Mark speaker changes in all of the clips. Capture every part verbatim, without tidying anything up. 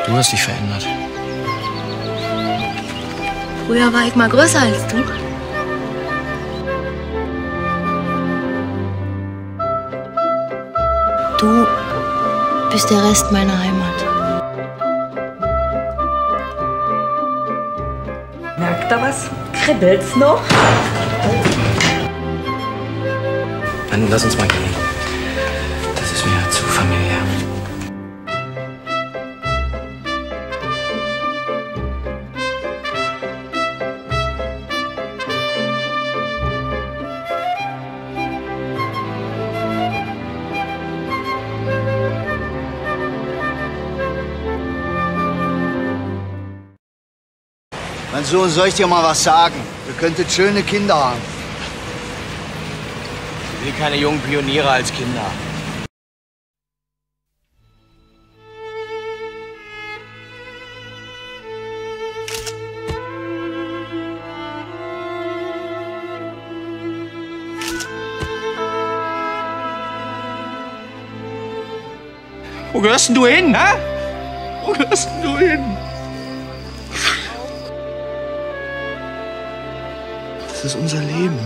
Speaker 1: Du hast dich verändert.
Speaker 2: Früher war ich mal größer als du. Du bist der Rest meiner Heimat.
Speaker 3: Merkt ihr was? Kribbelt's noch?
Speaker 1: Dann lass uns mal gehen. Das ist mir zu familiär.
Speaker 4: Mein Sohn, soll ich dir mal was sagen? Ihr könntet schöne Kinder haben.
Speaker 1: Ich will keine jungen Pioniere als Kinder. Wo gehörst denn du hin, hä? Wo gehörst denn du hin?
Speaker 4: Das ist unser Leben.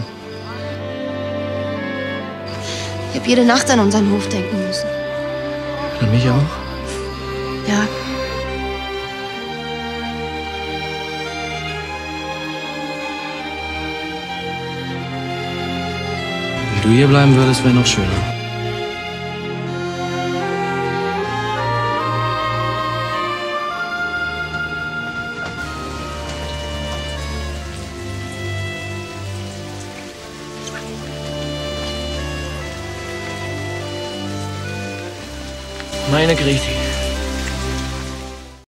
Speaker 2: Ich habe jede Nacht an unseren Hof denken müssen.
Speaker 1: An mich auch?
Speaker 2: Ja.
Speaker 1: Wenn du hier bleiben würdest, wäre noch schöner. Meine Greti.